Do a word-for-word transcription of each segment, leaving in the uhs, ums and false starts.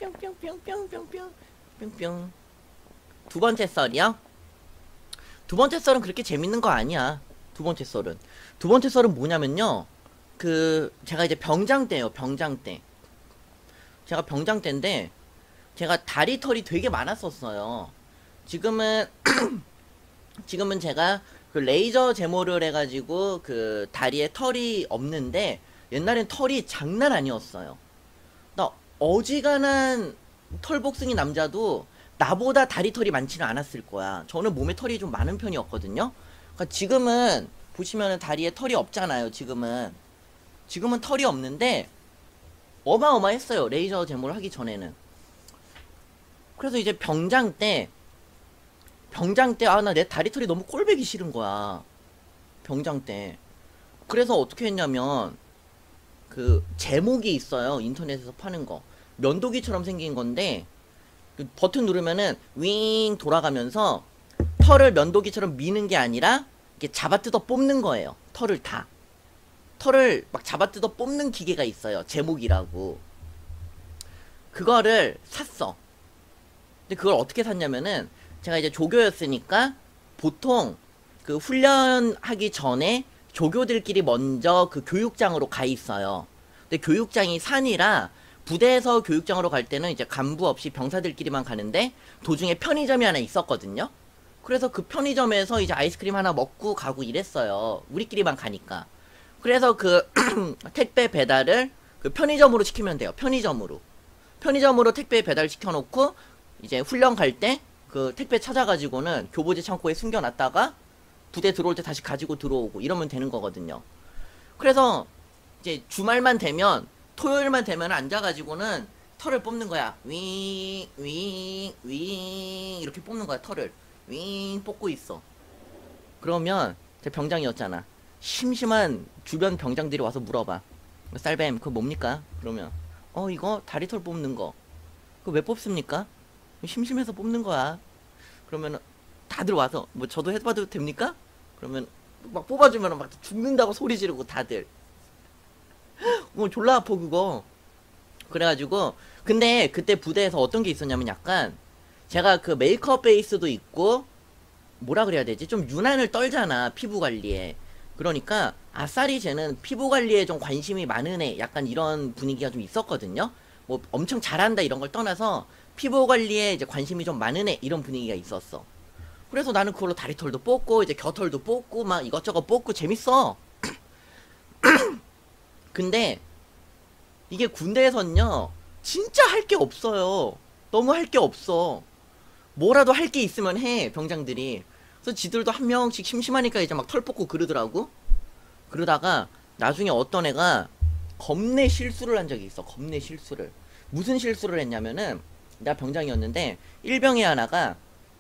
뿅뿅뿅뿅뿅뿅 뿅뿅. 두 번째 썰이요? 두 번째 썰은 그렇게 재밌는 거 아니야. 두 번째 썰은 두 번째 썰은 뭐냐면요, 그 제가 이제 병장 때예요. 병장 때 제가 병장 때인데 제가 다리 털이 되게 많았었어요. 지금은 지금은 제가 그 레이저 제모를 해가지고 그 다리에 털이 없는데 옛날엔 털이 장난 아니었어요. 나 어지간한 털복숭이 남자도 나보다 다리 털이 많지는 않았을 거야. 저는 몸에 털이 좀 많은 편이었거든요. 그러니까 지금은 보시면은 다리에 털이 없잖아요. 지금은 지금은 털이 없는데 어마어마했어요. 레이저 제모를 하기 전에는. 그래서 이제 병장 때 병장 때 아 나 내 다리 털이 너무 꼴배기 싫은 거야. 병장 때. 그래서 어떻게 했냐면 그 제목이 있어요. 인터넷에서 파는 거. 면도기처럼 생긴 건데 그 버튼 누르면은 윙 돌아가면서 털을 면도기처럼 미는 게 아니라 이렇게 잡아뜯어 뽑는 거예요. 털을 다. 털을 막 잡아뜯어 뽑는 기계가 있어요. 제목이라고. 그거를 샀어. 근데 그걸 어떻게 샀냐면은 제가 이제 조교였으니까 보통 그 훈련하기 전에 조교들끼리 먼저 그 교육장으로 가 있어요. 근데 교육장이 산이라 부대에서 교육장으로 갈 때는 이제 간부 없이 병사들끼리만 가는데 도중에 편의점이 하나 있었거든요. 그래서 그 편의점에서 이제 아이스크림 하나 먹고 가고 이랬어요. 우리끼리만 가니까. 그래서 그 택배 배달을 그 편의점으로 시키면 돼요. 편의점으로. 편의점으로 택배 배달 시켜놓고 이제 훈련 갈 때 그 택배 찾아가지고는 교보제 창고에 숨겨놨다가 부대 들어올 때 다시 가지고 들어오고 이러면 되는 거거든요. 그래서 이제 주말만 되면 토요일만 되면 앉아가지고는 털을 뽑는 거야. 윙, 윙, 윙 이렇게 뽑는 거야. 털을 윙 뽑고 있어. 그러면 제 병장이었잖아. 심심한 주변 병장들이 와서 물어봐. 쌀뱀 그거 뭡니까? 그러면 어 이거 다리털 뽑는 거. 그거 왜 뽑습니까? 심심해서 뽑는 거야. 그러면 다들 와서 뭐 저도 해봐도 됩니까? 그러면 막 뽑아주면 막 죽는다고 소리 지르고 다들. 어 졸라 아파 그거. 그래가지고 근데 그때 부대에서 어떤 게 있었냐면 약간 제가 그 메이크업 베이스도 있고 뭐라 그래야 되지? 좀 유난을 떨잖아 피부 관리에. 그러니까 아싸리 쟤는 피부 관리에 좀 관심이 많은 애 약간 이런 분위기가 좀 있었거든요. 뭐 엄청 잘한다 이런 걸 떠나서 피부 관리에 이제 관심이 좀 많은 애 이런 분위기가 있었어. 그래서 나는 그걸로 다리털도 뽑고 이제 겨털도 뽑고 막 이것저것 뽑고 재밌어. 근데 이게 군대에선요 진짜 할 게 없어요. 너무 할 게 없어. 뭐라도 할 게 있으면 해 병장들이. 그래서 지들도 한 명씩 심심하니까 이제 막 털 뽑고 그러더라고. 그러다가 나중에 어떤 애가 겁내 실수를 한 적이 있어. 겁내 실수를. 무슨 실수를 했냐면은 내가 병장이었는데 일병의 하나가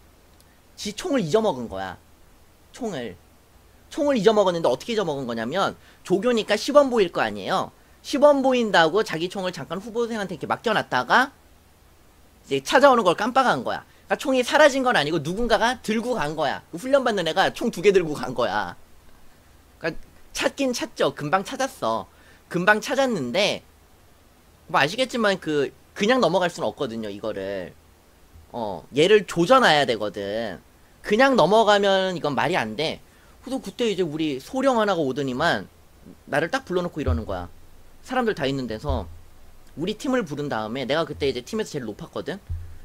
지 총을 잊어먹은 거야. 총을 총을 잊어먹었는데 어떻게 잊어먹은 거냐면 조교니까 시범 보일 거 아니에요. 시범 보인다고 자기 총을 잠깐 후보생한테 이렇게 맡겨놨다가 이제 찾아오는 걸 깜빡한 거야. 그러니까 총이 사라진 건 아니고 누군가가 들고 간 거야. 그 훈련받는 애가 총 두 개 들고 간 거야. 그러니까 찾긴 찾죠. 금방 찾았어. 금방 찾았는데 뭐 아시겠지만 그 그냥 넘어갈 수는 없거든요. 이거를 어 얘를 조져놔야 되거든. 그냥 넘어가면 이건 말이 안 돼. 그래서 그때 이제 우리 소령 하나가 오더니만 나를 딱 불러놓고 이러는 거야. 사람들 다 있는 데서 우리 팀을 부른 다음에 내가 그때 이제 팀에서 제일 높았거든.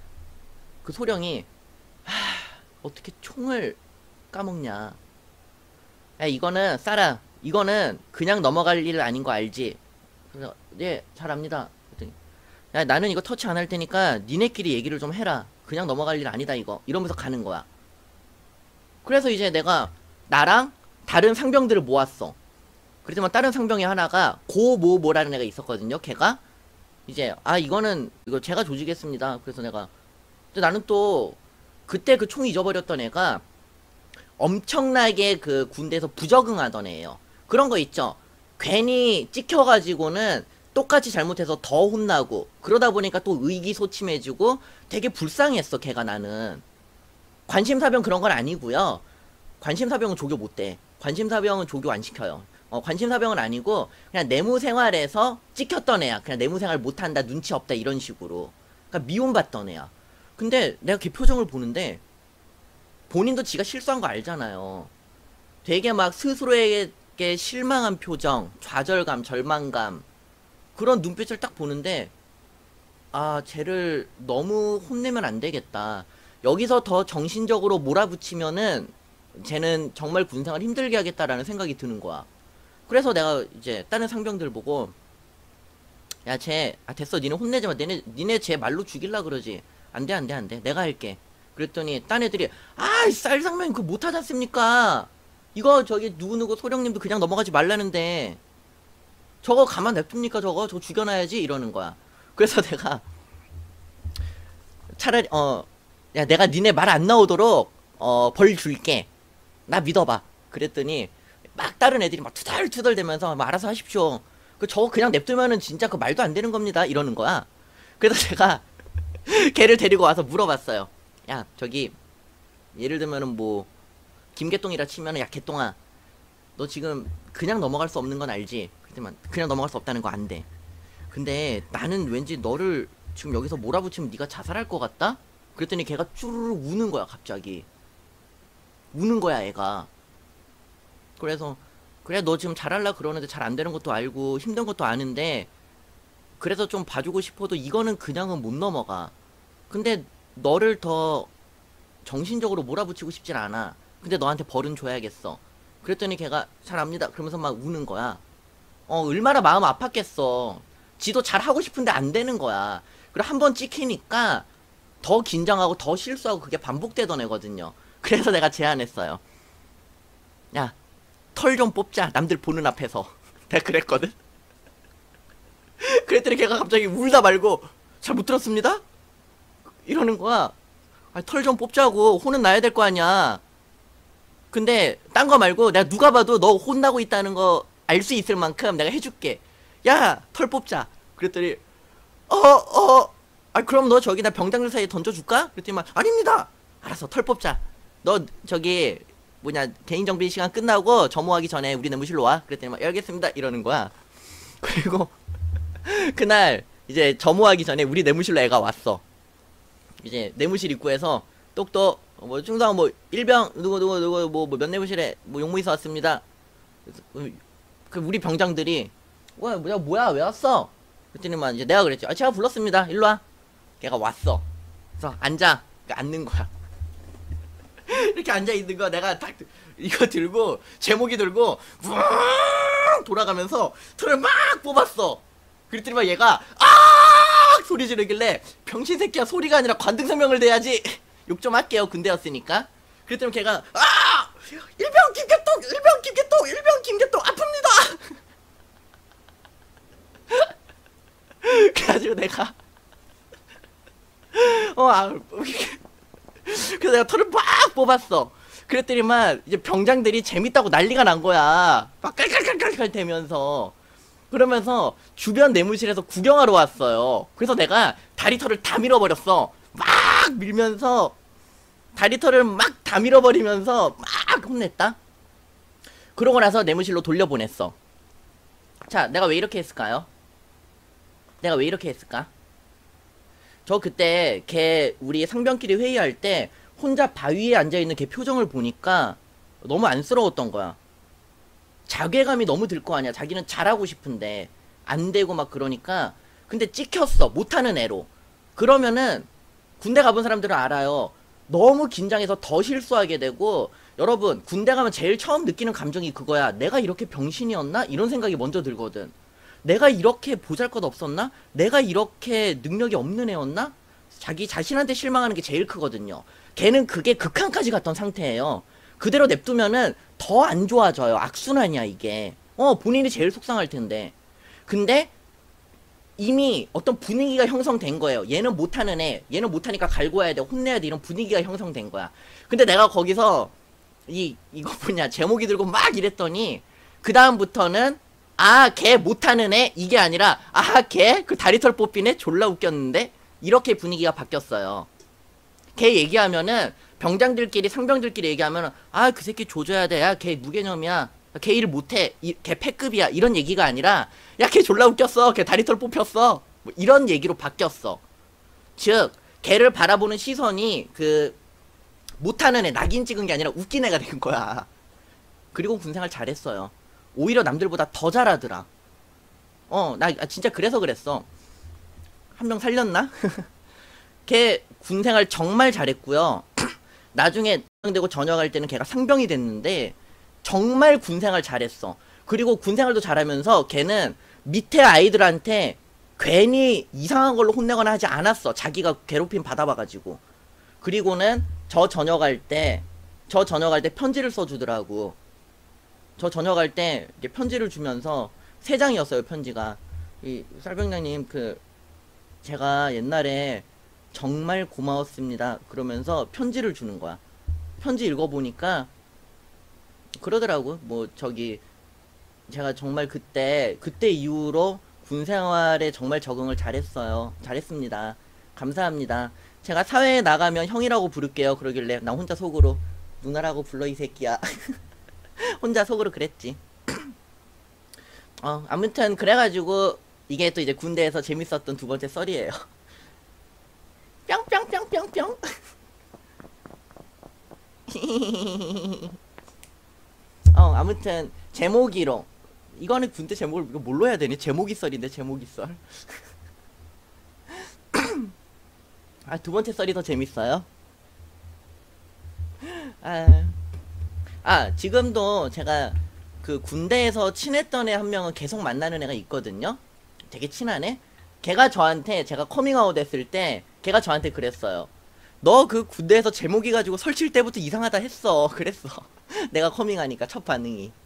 그 소령이 하, 어떻게 총을 까먹냐. 야 이거는 쌀아 이거는 그냥 넘어갈 일 아닌 거 알지? 그래서 네 잘 압니다. 그랬더니 야 나는 이거 터치 안 할 테니까 니네끼리 얘기를 좀 해라. 그냥 넘어갈 일 아니다 이거. 이러면서 가는 거야. 그래서 이제 내가 나랑 다른 상병들을 모았어. 그렇지만 다른 상병이 하나가 고모모라는 애가 있었거든요. 걔가 이제 아 이거는 이거 제가 조지겠습니다. 그래서 내가 근데 나는 또 그때 그 총 잊어버렸던 애가 엄청나게 그 군대에서 부적응하던 애예요. 그런 거 있죠. 괜히 찍혀가지고는 똑같이 잘못해서 더 혼나고 그러다 보니까 또 의기소침해지고 되게 불쌍했어 걔가. 나는 관심사병 그런 건 아니고요. 관심사병은 조교 못돼. 관심사병은 조교 안 시켜요. 어, 관심사병은 아니고 그냥 내무생활에서 찍혔던 애야. 그냥 내무생활 못한다 눈치 없다 이런 식으로. 그러니까 미움받던 애야. 근데 내가 걔 표정을 보는데 본인도 지가 실수한 거 알잖아요. 되게 막 스스로에게 실망한 표정, 좌절감, 절망감, 그런 눈빛을 딱 보는데 아, 쟤를 너무 혼내면 안 되겠다. 여기서 더 정신적으로 몰아붙이면은 쟤는 정말 군생활 힘들게 하겠다라는 생각이 드는 거야. 그래서 내가 이제 다른 상병들 보고 야, 쟤, 아, 됐어. 니네 혼내지 마. 니네, 니네 쟤 말로 죽일라 그러지. 안 돼, 안 돼, 안 돼. 내가 할게. 그랬더니 딴 애들이 아, 쌀상면 그거 못하지 않습니까? 이거 저기 누구누구 소령님도 그냥 넘어가지 말라는데 저거 가만 냅둡니까? 저거 저거 죽여놔야지 이러는 거야. 그래서 내가 차라리 어 야, 내가 니네 말 안 나오도록 어 벌 줄게. 나 믿어봐. 그랬더니 막 다른 애들이 막 투덜투덜 대면서 막 알아서 하십시오. 그 저거 그냥 냅두면은 진짜 그 말도 안 되는 겁니다. 이러는 거야. 그래서 제가 걔를 데리고 와서 물어봤어요. 야, 저기 예를 들면은 뭐 김개똥이라 치면은 야, 개똥아, 너 지금 그냥 넘어갈 수 없는 건 알지? 그렇지만 그냥 넘어갈 수 없다는 거 안 돼. 근데 나는 왠지 너를 지금 여기서 몰아붙이면 네가 자살할 것 같다? 그랬더니 걔가 쭈르르 우는 거야. 갑자기 우는 거야, 애가. 그래서 그래, 너 지금 잘하려 그러는데 잘 안 되는 것도 알고 힘든 것도 아는데 그래서 좀 봐주고 싶어도 이거는 그냥은 못 넘어가. 근데 너를 더 정신적으로 몰아붙이고 싶진 않아. 근데 너한테 벌은 줘야겠어. 그랬더니 걔가 잘 압니다. 그러면서 막 우는 거야. 어, 얼마나 마음 아팠겠어. 지도 잘하고 싶은데 안 되는 거야. 그리고 한 번 찍히니까 더 긴장하고 더 실수하고 그게 반복되던 애거든요. 그래서 내가 제안했어요. 야, 털 좀 뽑자. 남들 보는 앞에서. 내가 그랬거든. 그랬더니 걔가 갑자기 울다 말고 잘 못 들었습니다? 이러는 거야. 아, 털 좀 뽑자고. 혼은 나야 될 거 아니야. 근데 딴 거 말고 내가 누가 봐도 너 혼나고 있다는 거 알 수 있을 만큼 내가 해줄게. 야, 털 뽑자. 그랬더니 어, 어, 아, 그럼 너 저기 나 병장들 사이에 던져줄까? 그랬더니 막 아닙니다. 알았어, 털 뽑자. 너 저기 뭐냐 개인정비 시간 끝나고 점호하기 전에 우리 내무실로 와. 그랬더니 막 알겠습니다 이러는 거야. 그리고 그날 이제 점호하기 전에 우리 내무실로 애가 왔어. 이제 내무실 입구에서 똑똑 뭐 충성 뭐 일병 누구 누구 누구 뭐 몇 내무실에 뭐 용무이사 왔습니다. 그 우리 병장들이 와 뭐야 뭐야 왜 왔어? 그랬더니만 이제 내가 그랬지. 아, 제가 불렀습니다. 일로 와. 걔가 왔어. 그래서 앉아. 그러니까 앉는 거야. 이렇게 앉아 있는 거 내가 딱 이거 들고 제목이 들고 우웅 돌아가면서 털을 막 뽑았어. 그랬더니 막 얘가 아 소리 지르길래 병신 새끼야, 소리가 아니라 관등 성명을 대야지. 욕 좀 할게요. 군대였으니까. 그랬더니 걔가 아 일병 김개똥 일병 김개똥 일병 김개똥 아픕니다. 그래가지고 내가 어 아 그래서 내가 털을 막 뽑았어. 그랬더니만 이제 병장들이 재밌다고 난리가 난 거야. 막 깔깔깔깔깔 대면서. 그러면서 주변 내무실에서 구경하러 왔어요. 그래서 내가 다리털을 다 밀어버렸어. 막 밀면서 다리털을 막 다 밀어버리면서 막 혼냈다. 그러고 나서 내무실로 돌려보냈어. 자, 내가 왜 이렇게 했을까요? 내가 왜 이렇게 했을까? 저 그때 걔 우리 상병끼리 회의할 때 혼자 바위에 앉아있는 걔 표정을 보니까 너무 안쓰러웠던 거야. 자괴감이 너무 들 거 아니야. 자기는 잘하고 싶은데 안 되고 막 그러니까. 근데 찍혔어. 못하는 애로. 그러면은 군대 가본 사람들은 알아요. 너무 긴장해서 더 실수하게 되고. 여러분, 군대 가면 제일 처음 느끼는 감정이 그거야. 내가 이렇게 병신이었나? 이런 생각이 먼저 들거든. 내가 이렇게 보잘것없었나? 내가 이렇게 능력이 없는 애였나? 자기 자신한테 실망하는 게 제일 크거든요. 걔는 그게 극한까지 갔던 상태예요. 그대로 냅두면은 더 안 좋아져요. 악순환이야 이게. 어, 본인이 제일 속상할 텐데. 근데 이미 어떤 분위기가 형성된 거예요. 얘는 못하는 애, 얘는 못하니까 갈고 와야 돼, 혼내야 돼, 이런 분위기가 형성된 거야. 근데 내가 거기서 이 이거 뭐냐 제목이 들고 막 이랬더니 그 다음부터는 아, 걔 못하는 애 이게 아니라 아, 걔 그 다리털 뽑힌 애 졸라 웃겼는데, 이렇게 분위기가 바뀌었어요. 걔 얘기하면은 병장들끼리 상병들끼리 얘기하면은 아, 그 새끼 조져야 돼. 야, 걔 무개념이야. 걔 일 못해. 이, 걔 패급이야. 이런 얘기가 아니라 야, 걔 졸라 웃겼어. 걔 다리털 뽑혔어. 뭐 이런 얘기로 바뀌었어. 즉 걔를 바라보는 시선이 그 못하는 애, 낙인 찍은 게 아니라 웃긴 애가 된 거야. 그리고 군생활 잘했어요. 오히려 남들보다 더 잘하더라. 어, 나 진짜 그래서 그랬어. 한 명 살렸나? 걔 군생활 정말 잘했고요. 나중에 되고 전역할 때는 걔가 상병이 됐는데 정말 군생활 잘했어. 그리고 군생활도 잘하면서 걔는 밑에 아이들한테 괜히 이상한 걸로 혼내거나 하지 않았어. 자기가 괴롭힘 받아봐가지고. 그리고는 저 전역할 때, 저 전역할 때 편지를 써주더라고. 저 전역할 때 편지를 주면서 세 장이었어요, 편지가. 이 쌀병장님, 그 제가 옛날에 정말 고마웠습니다. 그러면서 편지를 주는 거야. 편지 읽어보니까 그러더라고. 뭐 저기 제가 정말 그때 그때 이후로 군생활에 정말 적응을 잘했어요. 잘했습니다. 감사합니다. 제가 사회에 나가면 형이라고 부를게요. 그러길래 나 혼자 속으로 누나라고 불러 이 새끼야. 혼자 속으로 그랬지. 어 아무튼 그래가지고 이게 또 이제 군대에서 재밌었던 두 번째 썰이에요. 뿅뿅뿅뿅뿅. 어 아무튼 제목이로 이거는 군대 제목을 이거 뭘로 해야 되니? 제목이 썰인데 제목이 썰. 아 두 번째 썰이 더 재밌어요. 아, 아 지금도 제가 그 군대에서 친했던 애 한 명은 계속 만나는 애가 있거든요. 되게 친한 애. 걔가 저한테 제가 커밍아웃 했을 때 걔가 저한테 그랬어요. 너 그 군대에서 제목이 가지고 설칠 때부터 이상하다 했어. 그랬어. 내가 커밍하니까 첫 반응이.